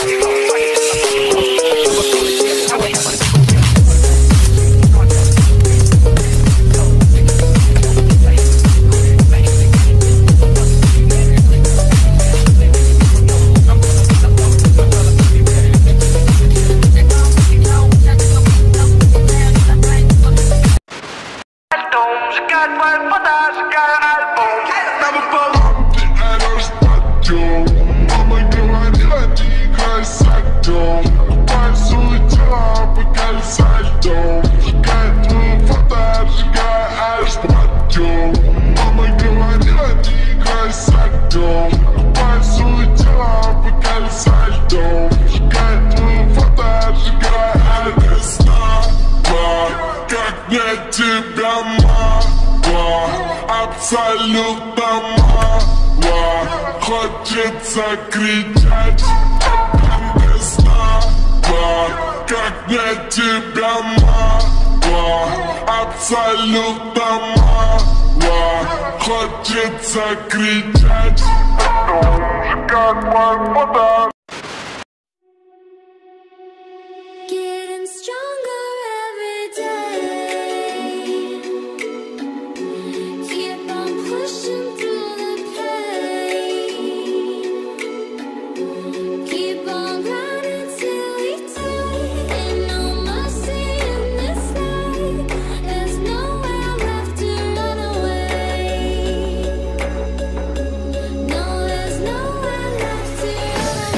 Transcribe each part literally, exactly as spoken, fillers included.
Абсолютно мало, хочется кричать. Ты знала, как мне тебя мало. Абсолютно мало, хочется кричать. Это уже как мой подарок. Getting stronger every day. Keep on pushing through the pain. Keep on grinding till we die. Ain't no mercy in this life. There's nowhere left to run away. No, there's nowhere left to run away.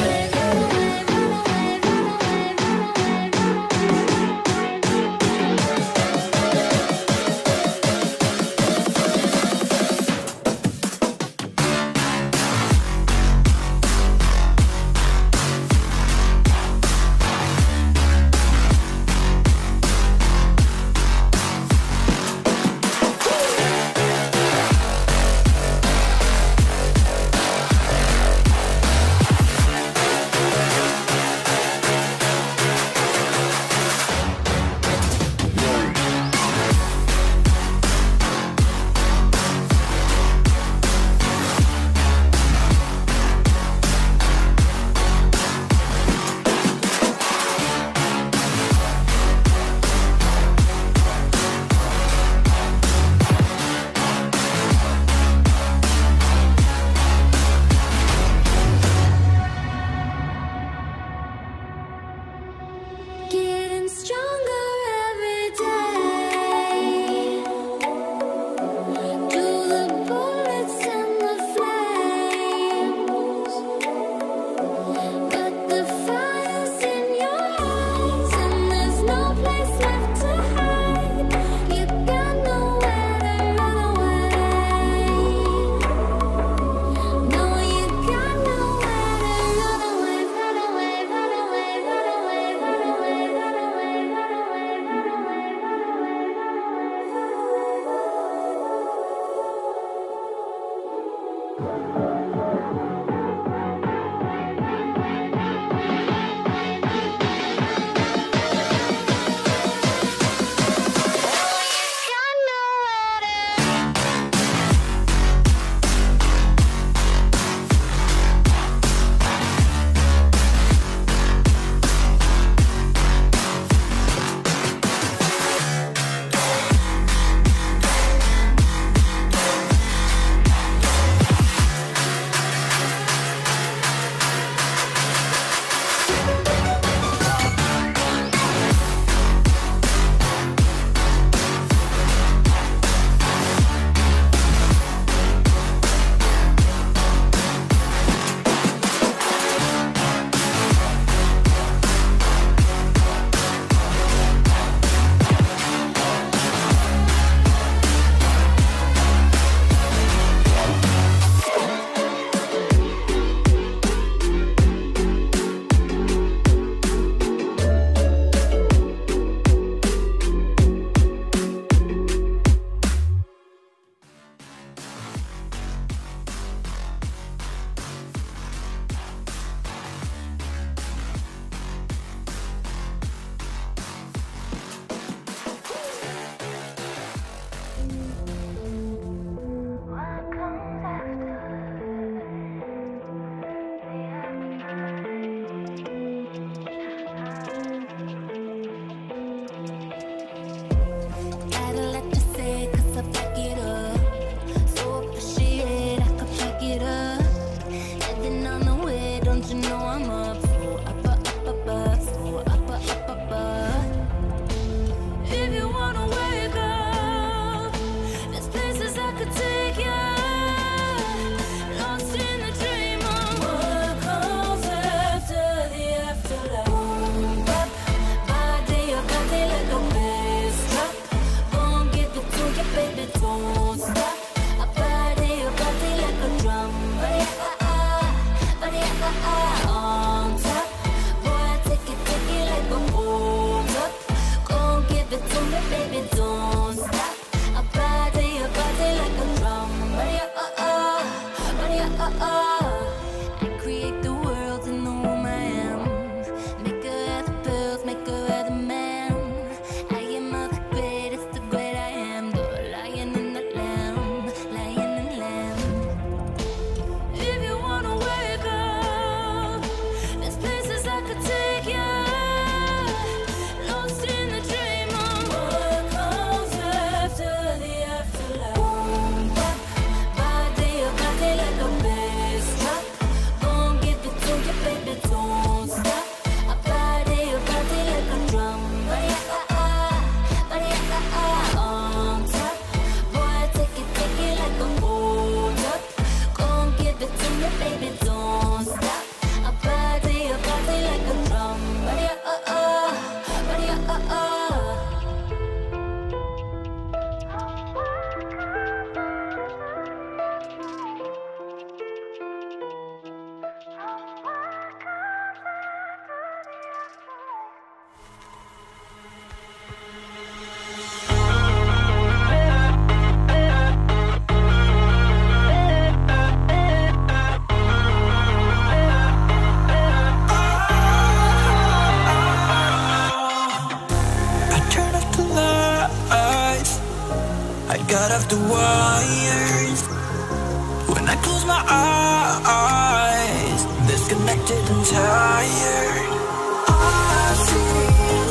the wires. When I close my eyes, disconnected and tired. I see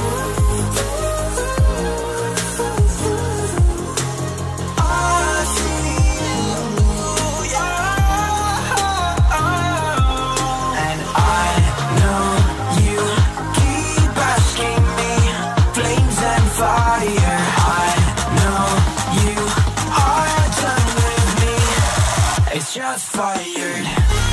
shots fired.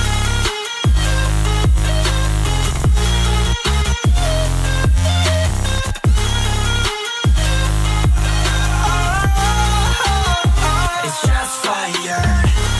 It's just fire.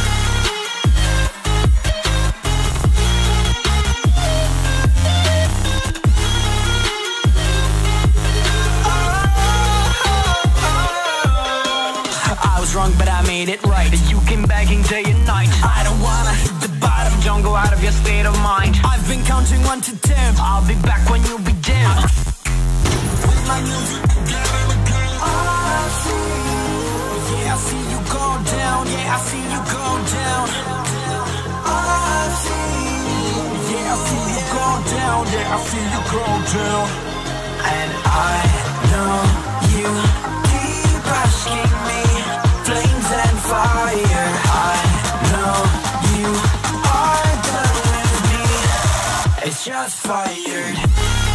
I was wrong, but I made it right. You came begging day and night. I don't wanna hit the bottom. Don't go out of your state of mind. I've been counting one to ten. I'll be back when you'll be dim. With my music again and again. I see, yeah, I see you go down. Yeah, I see you go down. I see, yeah, I see you go down. Yeah, I see you go down. And I know you keep asking me. Flames and fire. I know you are done with me. It's just fired.